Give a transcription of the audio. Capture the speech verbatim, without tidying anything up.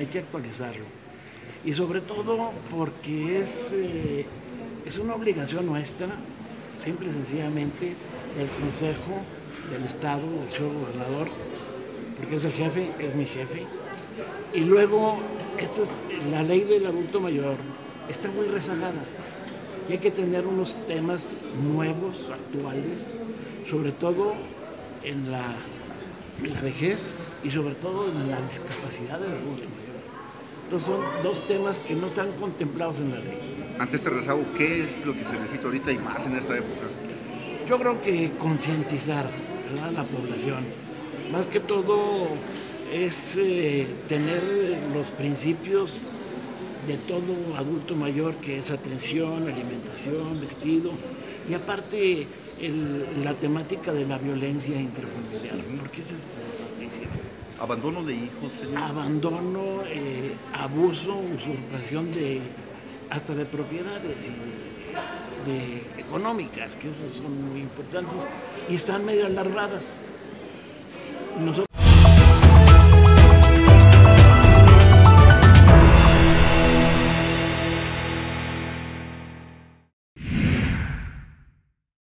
hay que actualizarlo. Y sobre todo porque es, eh, es una obligación nuestra, simple y sencillamente, del Consejo del Estado, del señor gobernador, porque es el jefe, es mi jefe. Y luego, esto es la ley del adulto mayor, está muy rezagada. Y hay que tener unos temas nuevos, actuales, sobre todo en la, en la vejez y sobre todo en la discapacidad del adulto mayor. Entonces son dos temas que no están contemplados en la ley. Ante este rezago, ¿qué es lo que se necesita ahorita y más en esta época? Yo creo que concientizar a la población, más que todo es eh, tener los principios de todo adulto mayor, que es atención, alimentación, vestido, y aparte el, la temática de la violencia intrafamiliar, porque eso es importantísimo. ¿Abandono de hijos, señor? Abandono, eh, abuso, usurpación de hasta de propiedades y de, de económicas, que esos son muy importantes y están medio alargadas. Nosotros